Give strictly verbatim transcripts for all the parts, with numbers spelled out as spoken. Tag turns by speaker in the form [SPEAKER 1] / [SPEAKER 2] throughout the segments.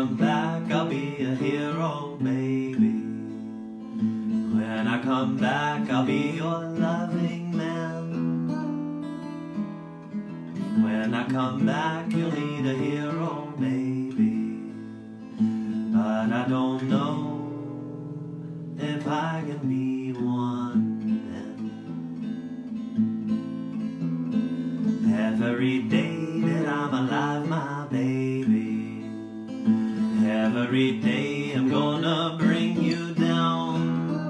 [SPEAKER 1] come back, I'll be a hero, baby. When I come back, I'll be your loving man. When I come back, you'll need a hero, baby. But I don't know if I can be one then. Every day that I'm alive, my baby, every day I'm gonna bring you down.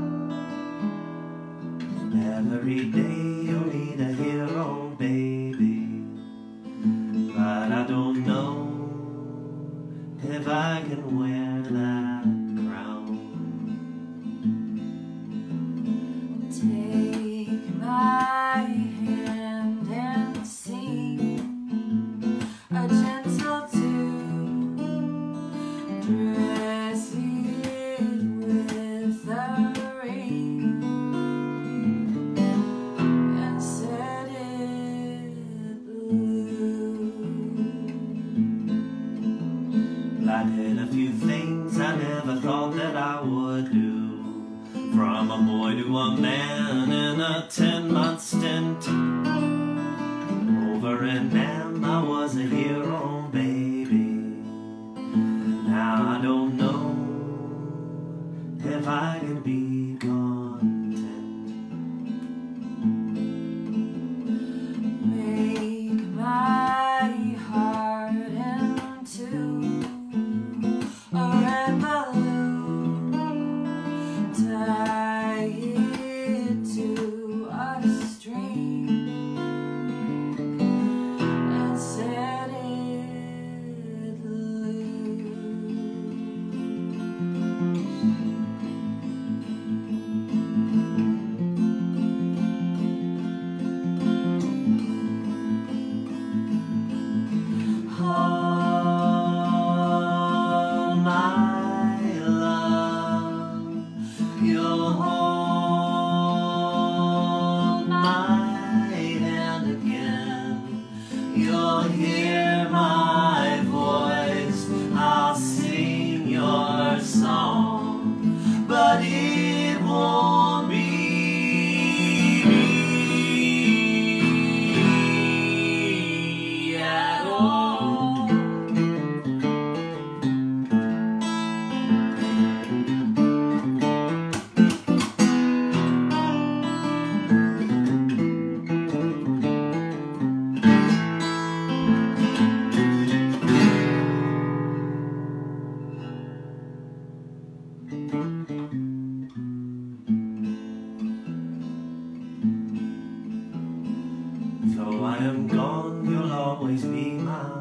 [SPEAKER 1] Every day you'll need a hero, baby. But I don't know if I can wear that crown.
[SPEAKER 2] Take my hand and sing a gentle tune, dress it with a ring, and set it loose.
[SPEAKER 1] I did a few things I never thought that I would do. From a boy to a man in a ten-month stint. Over in Nam I was a hero, baby. Now I don't know if I can be content.
[SPEAKER 2] Make my heart into a red balloon, tie it to a string, and set it loose. Oh, my love, you'll hold my hand again. You'll hear my voice, I'll sing your song, but it won't be me at all. Though I am gone, you'll always be mine.